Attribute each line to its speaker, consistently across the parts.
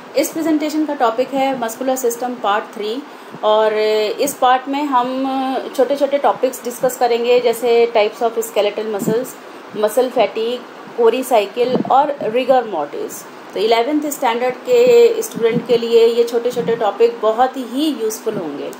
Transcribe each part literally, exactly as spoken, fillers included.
Speaker 1: इस प्रेजेंटेशन का टॉपिक है मस्कुलर सिस्टम पार्ट थ्री और इस पार्ट में हम छोटे छोटे टॉपिक्स डिस्कस करेंगे जैसे types of skeletal muscles, muscle fatigue, Cori cycle और रिगर मॉर्टिस। तो इलेवेंथ स्टैंडर्ड के स्टूडेंट के लिए ये छोटे छोटे टॉपिक बहुत ही यूज़फुल होंगे।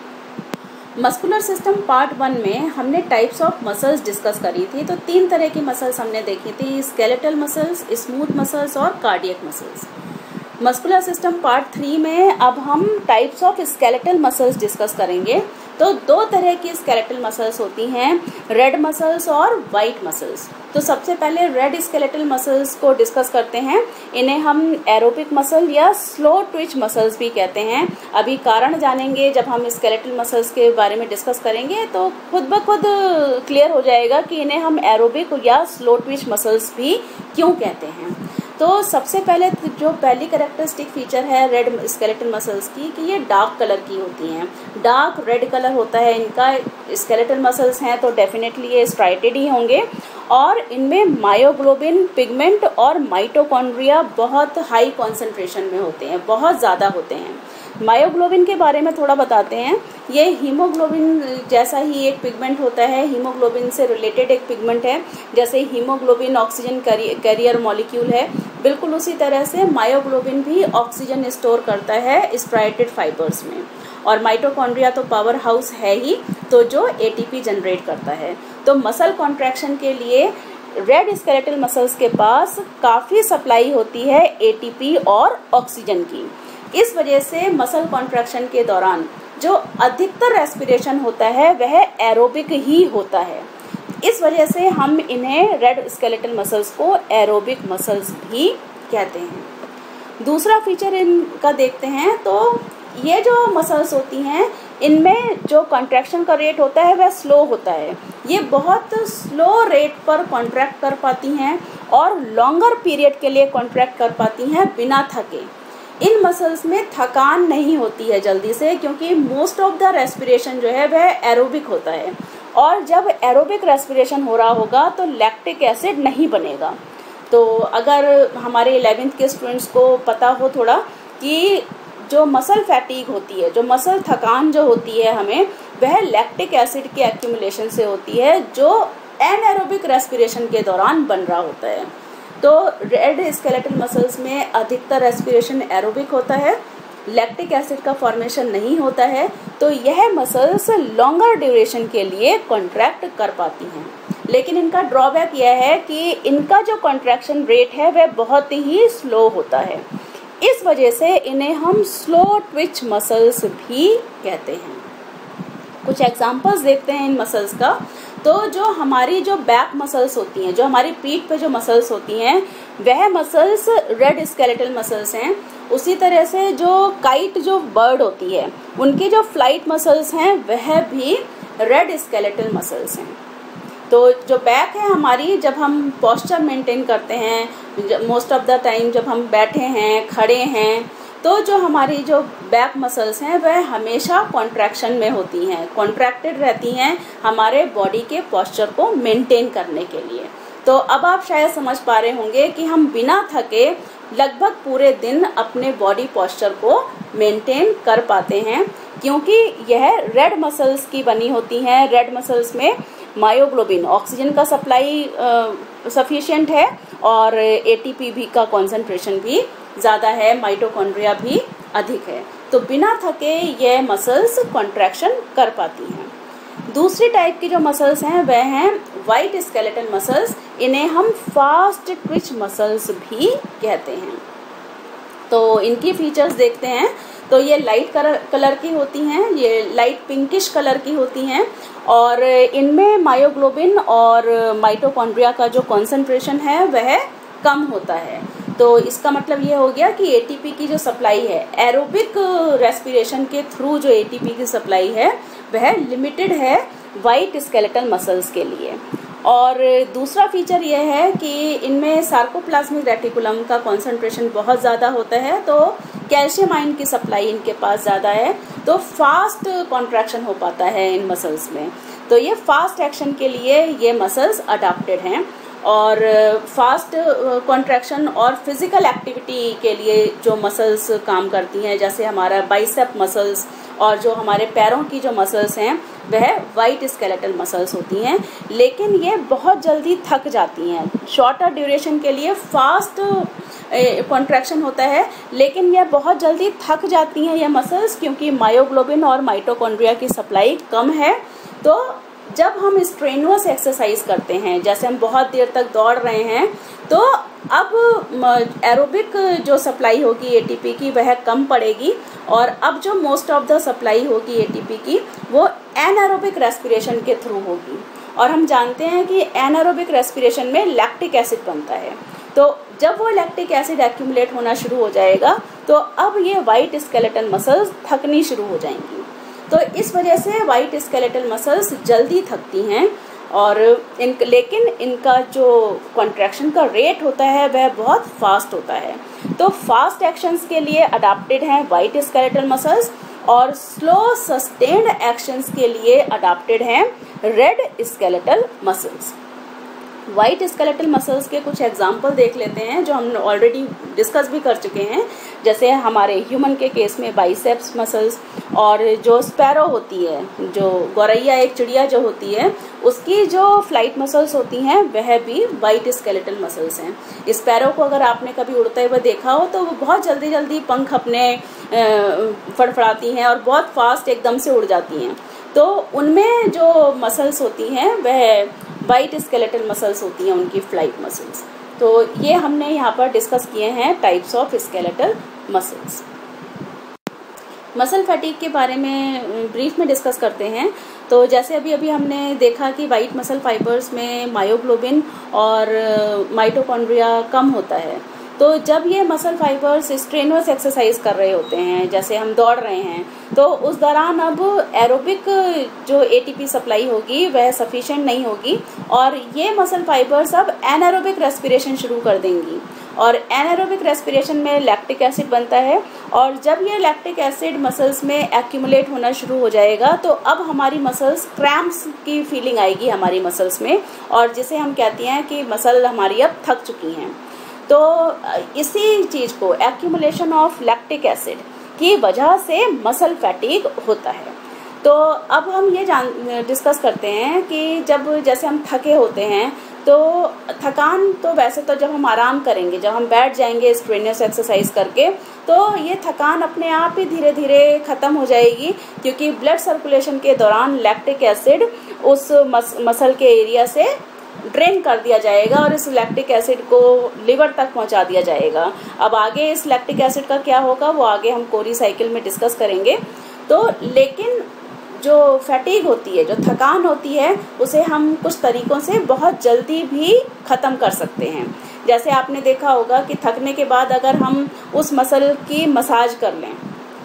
Speaker 1: मस्कुलर सिस्टम पार्ट वन में हमने टाइप्स ऑफ मसल्स डिस्कस करी थी। तो तीन तरह की मसल्स हमने देखी थी, स्केलेटल मसल्स, स्मूथ मसल्स और cardiac muscles. Muscular system part three में अब हम types of skeletal muscles discuss करेंगे। तो दो तरह की स्केलेटल मसल्स होती हैं, रेड मसल्स और वाइट मसल्स। तो सबसे पहले रेड स्केलेटल मसल्स को डिस्कस करते हैं। इन्हें हम एरोबिक मसल या स्लो ट्विच मसल्स भी कहते हैं। अभी कारण जानेंगे जब हम स्केलेटल मसल्स के बारे में डिस्कस करेंगे तो खुद ब खुद क्लियर हो जाएगा कि इन्हें हम एरोबिक या स्लो ट्विच मसल्स भी क्यों कहते हैं। तो सबसे पहले जो पहली कैरेक्टरिस्टिक फीचर है रेड स्केलेटल मसल्स की कि ये डार्क कलर की होती हैं, डार्क रेड कलर होता है इनका। स्केलेटल मसल्स हैं तो डेफिनेटली ये स्ट्राइटेड ही होंगे और इनमें मायोग्लोबिन पिगमेंट और माइटोकॉन्ड्रिया बहुत हाई कॉन्सेंट्रेशन में होते हैं, बहुत ज़्यादा होते हैं। मायोग्लोबिन के बारे में थोड़ा बताते हैं। ये हीमोग्लोबिन जैसा ही एक पिगमेंट होता है, हीमोग्लोबिन से रिलेटेड एक पिगमेंट है। जैसे हीमोग्लोबिन ऑक्सीजन कैरियर मॉलिक्यूल है, बिल्कुल उसी तरह से मायोग्लोबिन भी ऑक्सीजन स्टोर करता है स्ट्राइटेड फाइबर्स में। और माइटोकॉन्ड्रिया तो पावर हाउस है ही, तो जो एटीपी जनरेट करता है। तो मसल कॉन्ट्रैक्शन के लिए रेड स्केलेटल मसल्स के पास काफ़ी सप्लाई होती है एटीपी और ऑक्सीजन की। इस वजह से मसल कॉन्ट्रैक्शन के दौरान जो अधिकतर रेस्पिरेशन होता है वह एरोबिक ही होता है। इस वजह से हम इन्हें रेड स्केलेटल मसल्स को एरोबिक मसल्स भी कहते हैं। दूसरा फीचर इनका देखते हैं तो ये जो मसल्स होती हैं इनमें जो कॉन्ट्रैक्शन का रेट होता है वह स्लो होता है। ये बहुत स्लो रेट पर कॉन्ट्रैक्ट कर पाती हैं और लॉन्गर पीरियड के लिए कॉन्ट्रैक्ट कर पाती हैं बिना थके। इन मसल्स में थकान नहीं होती है जल्दी से, क्योंकि मोस्ट ऑफ द रेस्पिरेशन जो है वह एरोबिक होता है और जब एरोबिक रेस्पिरेशन हो रहा होगा तो लैक्टिक एसिड नहीं बनेगा। तो अगर हमारे इलेवेंथ के स्टूडेंट्स को पता हो थोड़ा कि जो मसल फैटीग होती है, जो मसल थकान जो होती है हमें, वह लैक्टिक एसिड के एक्यूमुलेशन से होती है जो एनएरोबिक रेस्पिरेशन के दौरान बन रहा होता है। तो रेड स्केलेटल मसल्स में अधिकतर रेस्पिरेशन एरोबिक होता है, लैक्टिक एसिड का फॉर्मेशन नहीं होता है, तो यह मसल्स लॉन्गर ड्यूरेशन के लिए कॉन्ट्रैक्ट कर पाती हैं। लेकिन इनका ड्रॉबैक यह है कि इनका जो कॉन्ट्रैक्शन रेट है वह बहुत ही स्लो होता है। इस वजह से इन्हें हम स्लो ट्विच मसल्स भी कहते हैं। कुछ एग्जांपल्स देखते हैं इन मसल्स का। तो जो हमारी जो बैक मसल्स होती हैं, जो हमारी पीठ पे जो मसल्स होती हैं, वह मसल्स रेड स्केलेटल मसल्स हैं। उसी तरह से जो काइट जो बर्ड होती है उनकी जो फ्लाइट मसल्स हैं वह भी रेड स्केलेटल मसल्स हैं। तो जो बैक है हमारी, जब हम पोस्चर मेंटेन करते हैं, मोस्ट ऑफ द टाइम जब हम बैठे हैं, खड़े हैं, तो जो हमारी जो बैक मसल्स हैं वह हमेशा कॉन्ट्रैक्शन में होती हैं, कॉन्ट्रैक्टेड रहती हैं हमारे बॉडी के पोस्चर को मेंटेन करने के लिए। तो अब आप शायद समझ पा रहे होंगे कि हम बिना थके लगभग पूरे दिन अपने बॉडी पोस्चर को मेंटेन कर पाते हैं, क्योंकि यह रेड मसल्स की बनी होती हैं। रेड मसल्स में मायोग्लोबिन ऑक्सीजन का सप्लाई सफिशिएंट है और एटीपी भी का कॉन्सेंट्रेशन भी ज़्यादा है, माइटोकॉन्ड्रिया भी अधिक है। तो बिना थके ये मसल्स कॉन्ट्रैक्शन कर पाती हैं। दूसरी टाइप की जो मसल्स हैं वह हैं वाइट स्केलेटल मसल्स। इन्हें हम फास्ट ट्विच मसल्स भी कहते हैं। तो इनकी फीचर्स देखते हैं। तो ये लाइट कलर की होती हैं, ये लाइट पिंकिश कलर की होती हैं और इनमें मायोग्लोबिन और माइटोकॉन्ड्रिया का जो कॉन्सेंट्रेशन है वह कम होता है। तो इसका मतलब ये हो गया कि एटीपी की जो सप्लाई है, एरोबिक रेस्पिरेशन के थ्रू जो एटीपी की सप्लाई है वह लिमिटेड है वाइट स्केलेटल मसल्स के लिए। और दूसरा फीचर यह है कि इनमें सार्कोप्लाज्मिक रेटिकुलम का कॉन्सेंट्रेशन बहुत ज़्यादा होता है, तो कैल्शियम आयन की सप्लाई इनके पास ज़्यादा है, तो फास्ट कॉन्ट्रैक्शन हो पाता है इन मसल्स में। तो ये फास्ट एक्शन के लिए ये मसल्स अडाप्टेड हैं। और फास्ट कॉन्ट्रैक्शन और फिजिकल एक्टिविटी के लिए जो मसल्स काम करती हैं, जैसे हमारा बाइसेप मसल्स और जो हमारे पैरों की जो मसल्स हैं वह वाइट स्केलेटल मसल्स होती हैं, लेकिन ये बहुत जल्दी थक जाती हैं। शॉर्टर ड्यूरेशन के लिए फास्ट कॉन्ट्रैक्शन होता है, लेकिन यह बहुत जल्दी थक जाती हैं ये मसल्स, क्योंकि मायोग्लोबिन और माइटोकॉन्ड्रिया की सप्लाई कम है। तो जब हम स्ट्रेनुअस एक्सरसाइज करते हैं, जैसे हम बहुत देर तक दौड़ रहे हैं, तो अब एरोबिक जो सप्लाई होगी एटीपी की वह कम पड़ेगी, और अब जो मोस्ट ऑफ द सप्लाई होगी एटीपी की वो एनारोबिक रेस्पिरेशन के थ्रू होगी। और हम जानते हैं कि एनारोबिक रेस्पिरेशन में लैक्टिक एसिड बनता है, तो जब वो लैक्टिक एसिड एक्यूमुलेट होना शुरू हो जाएगा तो अब ये वाइट स्केलेटल मसल्स थकनी शुरू हो जाएंगी। तो इस वजह से वाइट स्केलेटल मसल्स जल्दी थकती हैं, और इन लेकिन इनका जो कॉन्ट्रैक्शन का रेट होता है वह बहुत फास्ट होता है। तो फास्ट एक्शंस के लिए अडाप्टेड हैं वाइट स्केलेटल मसल्स, और स्लो सस्टेन्ड एक्शंस के लिए अडाप्टेड हैं red skeletal muscles. White skeletal muscles के कुछ एग्जाम्पल देख लेते हैं जो हम ऑलरेडी डिस्कस भी कर चुके हैं, जैसे हमारे ह्यूमन के केस में बाइसेप्स मसल्स, और जो स्पैरो होती है, जो गौरैया एक चिड़िया जो होती है, उसकी जो फ्लाइट मसल्स होती हैं वह भी वाइट स्केलेटल मसल्स हैं। स्पैरो को अगर आपने कभी उड़ते हुए देखा हो तो वो बहुत जल्दी जल्दी पंख अपने फड़फड़ाती हैं और बहुत फास्ट एकदम से उड़ जाती हैं। तो उनमें जो मसल्स होती हैं वह वाइट स्केलेटल मसल्स होती हैं, उनकी फ्लाइट मसल्स। तो ये हमने यहाँ पर डिस्कस किए हैं types of skeletal muscles. Muscle fatigue के बारे में ब्रीफ में डिस्कस करते हैं। तो जैसे अभी अभी हमने देखा कि वाइट मसल फाइबर्स में मायोग्लोबिन और माइटोकॉन्ड्रिया कम होता है, तो जब ये मसल फाइबर्स स्ट्रेनुअस एक्सरसाइज कर रहे होते हैं, जैसे हम दौड़ रहे हैं, तो उस दौरान अब एरोबिक जो एटीपी सप्लाई होगी वह सफिशिएंट नहीं होगी, और ये मसल फाइबर्स अब एनारोबिक रेस्पिरेशन शुरू कर देंगी। और एनारोबिक रेस्पिरेशन में लैक्टिक एसिड बनता है, और जब ये लैक्टिक एसिड मसल्स में एक्यूमुलेट होना शुरू हो जाएगा तो अब हमारी मसल्स क्रैम्प्स की फीलिंग आएगी हमारी मसल्स में, और जिसे हम कहते हैं कि मसल हमारी अब थक चुकी हैं। तो इसी चीज को एक्यूमुलेशन ऑफ लैक्टिक एसिड की वजह से मसल फैटिग होता है। तो अब हम ये जान डिस्कस करते हैं कि जब जैसे हम थके होते हैं, तो थकान तो वैसे तो जब हम आराम करेंगे, जब हम बैठ जाएंगे स्ट्रेनियस एक्सरसाइज करके, तो ये थकान अपने आप ही धीरे धीरे ख़त्म हो जाएगी, क्योंकि ब्लड सर्कुलेशन के दौरान लैक्टिक एसिड उस मस, मसल के एरिया से ड्रेन कर दिया जाएगा और इस लैक्टिक एसिड को लिवर तक पहुंचा दिया जाएगा। अब आगे इस लैक्टिक एसिड का क्या होगा वो आगे हम कोरी साइकिल में डिस्कस करेंगे। तो लेकिन जो फैटिग होती है, जो थकान होती है, उसे हम कुछ तरीकों से बहुत जल्दी भी ख़त्म कर सकते हैं। जैसे आपने देखा होगा कि थकने के बाद अगर हम उस मसल की मसाज कर लें,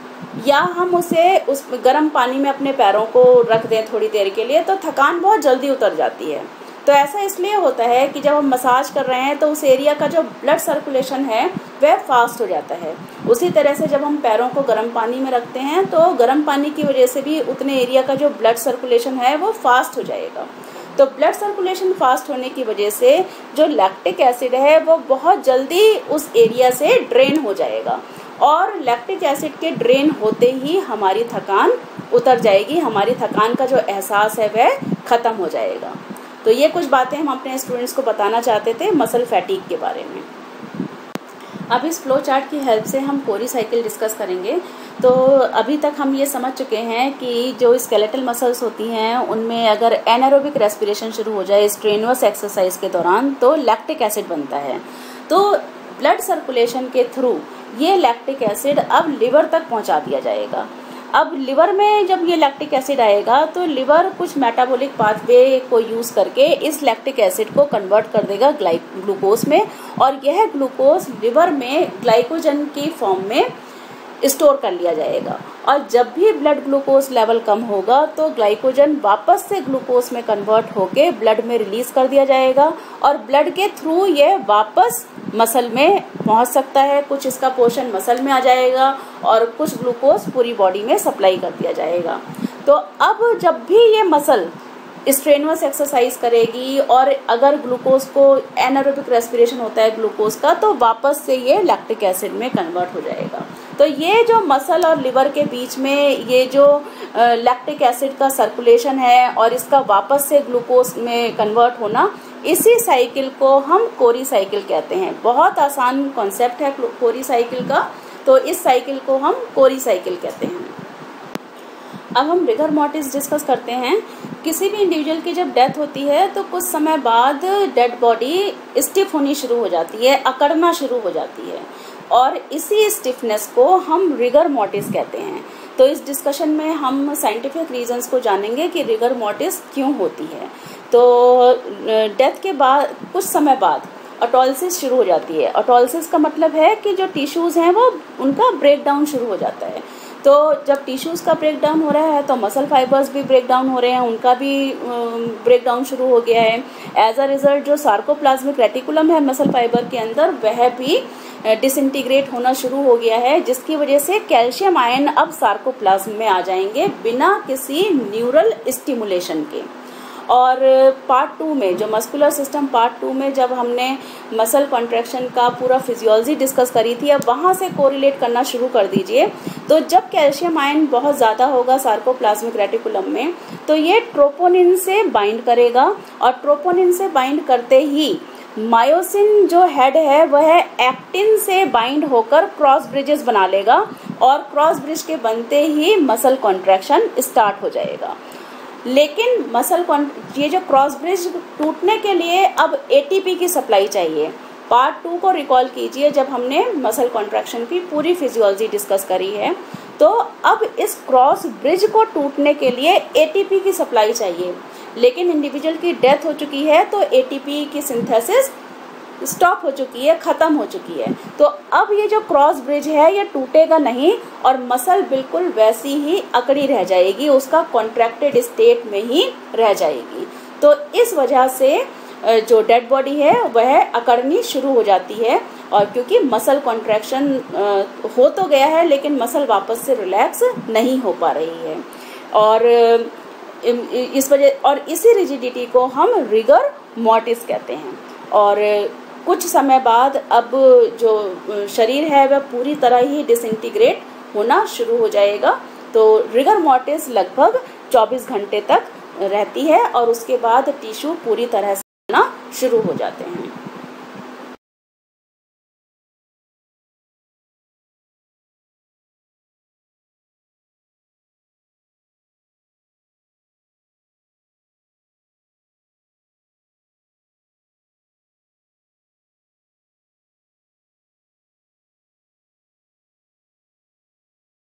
Speaker 1: या हम उसे उस गर्म पानी में अपने पैरों को रख दें थोड़ी देर के लिए, तो थकान बहुत जल्दी उतर जाती है। तो ऐसा इसलिए होता है कि जब हम मसाज कर रहे हैं तो उस एरिया का जो ब्लड सर्कुलेशन है वह फास्ट हो जाता है। उसी तरह से जब हम पैरों को गर्म पानी में रखते हैं तो गर्म पानी की वजह से भी उतने एरिया का जो ब्लड सर्कुलेशन है वो फास्ट हो जाएगा। तो ब्लड सर्कुलेशन फास्ट होने की वजह से जो लैक्टिक एसिड है वो बहुत जल्दी उस एरिया से ड्रेन हो जाएगा, और लैक्टिक एसिड के ड्रेन होते ही हमारी थकान उतर जाएगी, हमारी थकान का जो एहसास है वह ख़त्म हो जाएगा। तो ये कुछ बातें हम अपने स्टूडेंट्स को बताना चाहते थे मसल फैटिग के बारे में। अब इस फ्लो चार्ट की हेल्प से हम कोरी साइकिल डिस्कस करेंगे। तो अभी तक हम ये समझ चुके हैं कि जो स्केलेटल मसल्स होती हैं उनमें अगर एनारोबिक रेस्पिरेशन शुरू हो जाए स्ट्रेनुअस एक्सरसाइज के दौरान तो लैक्टिक एसिड बनता है। तो ब्लड सर्कुलेशन के थ्रू ये लैक्टिक एसिड अब लिवर तक पहुंचा दिया जाएगा। अब लिवर में जब ये लैक्टिक एसिड आएगा तो लिवर कुछ मेटाबॉलिक पाथवे को यूज करके इस लैक्टिक एसिड को कन्वर्ट कर देगा ग्लूकोज में, और यह ग्लूकोज लिवर में ग्लाइकोजन की फॉर्म में स्टोर कर लिया जाएगा। और जब भी ब्लड ग्लूकोज लेवल कम होगा तो ग्लाइकोजन वापस से ग्लूकोज में कन्वर्ट होके ब्लड में रिलीज कर दिया जाएगा, और ब्लड के थ्रू ये वापस मसल में पहुंच सकता है। कुछ इसका पोर्शन मसल में आ जाएगा और कुछ ग्लूकोज पूरी बॉडी में सप्लाई कर दिया जाएगा। तो अब जब भी ये मसल स्ट्रेनुअस एक्सरसाइज करेगी और अगर ग्लूकोज को एनारोबिक रेस्पिरेशन होता है ग्लूकोज का तो वापस से ये लैक्टिक एसिड में कन्वर्ट हो जाएगा। तो ये जो मसल और लिवर के बीच में ये जो लैक्टिक एसिड का सर्कुलेशन है और इसका वापस से ग्लूकोज में कन्वर्ट होना, इसी साइकिल को हम कोरी साइकिल कहते हैं। बहुत आसान कॉन्सेप्ट है कोरी साइकिल का, तो इस साइकिल को हम कोरी साइकिल कहते हैं। अब हम रिगर मॉर्टिस डिस्कस करते हैं। किसी भी इंडिविजुअल की जब डेथ होती है तो कुछ समय बाद डेड बॉडी स्टिफ होनी शुरू हो जाती है, अकड़ना शुरू हो जाती है, और इसी स्टिफनेस को हम रिगर मॉर्टिस कहते हैं। तो इस डिस्कशन में हम साइंटिफिक रीजंस को जानेंगे कि रिगर मॉर्टिस क्यों होती है। तो डेथ के बाद कुछ समय बाद ऑटोलिसिस शुरू हो जाती है। ऑटोलिसिस का मतलब है कि जो टिश्यूज हैं वो उनका ब्रेक डाउन शुरू हो जाता है। तो जब टिश्यूज का ब्रेक डाउन हो रहा है तो मसल फाइबर्स भी ब्रेक डाउन हो रहे हैं, उनका भी ब्रेक डाउन शुरू हो गया है। एज अ रिजल्ट जो सार्कोप्लाज्मिक रेटिकुलम है मसल फाइबर के अंदर, वह भी डिसइंटीग्रेट होना शुरू हो गया है, जिसकी वजह से कैल्शियम आयन अब सार्कोप्लाज्म में आ जाएंगे बिना किसी न्यूरल स्टिमुलेशन के। और पार्ट टू में जो मस्कुलर सिस्टम पार्ट टू में जब हमने मसल कॉन्ट्रैक्शन का पूरा फिजियोलॉजी डिस्कस करी थी, अब वहाँ से कोरिलेट करना शुरू कर दीजिए। तो जब कैल्शियम आयन बहुत ज़्यादा होगा सार्कोप्लाज्मिक रेटिकुलम में तो ये ट्रोपोनिन से बाइंड करेगा, और ट्रोपोनिन से बाइंड करते ही मायोसिन जो हेड है वह एक्टिन से बाइंड होकर क्रॉस ब्रिजेस बना लेगा, और क्रॉस ब्रिज के बनते ही मसल कॉन्ट्रैक्शन स्टार्ट हो जाएगा। लेकिन मसल ये जो क्रॉस ब्रिज टूटने के लिए अब एटीपी की सप्लाई चाहिए। पार्ट टू को रिकॉल कीजिए जब हमने मसल कॉन्ट्रैक्शन की पूरी फिजियोलॉजी डिस्कस करी है। तो अब इस क्रॉस ब्रिज को टूटने के लिए एटीपी की सप्लाई चाहिए, लेकिन इंडिविजुअल की डेथ हो चुकी है तो एटीपी की सिंथेसिस स्टॉप हो चुकी है, खत्म हो चुकी है। तो अब ये जो क्रॉस ब्रिज है ये टूटेगा नहीं और मसल बिल्कुल वैसी ही अकड़ी रह जाएगी, उसका कॉन्ट्रैक्टेड स्टेट में ही रह जाएगी। तो इस वजह से जो डेड बॉडी है वह अकड़नी शुरू हो जाती है, और क्योंकि मसल कॉन्ट्रैक्शन हो तो गया है लेकिन मसल वापस से रिलैक्स नहीं हो पा रही है, और इस वजह और इसी रिजिडिटी को हम रिगर मॉर्टिस कहते हैं। और कुछ समय बाद अब जो शरीर है वह पूरी तरह ही डिसइंटीग्रेट होना शुरू हो जाएगा। तो रिगर मॉर्टिस लगभग चौबीस घंटे तक रहती है और उसके बाद टिश्यू पूरी तरह से होना शुरू हो जाते हैं।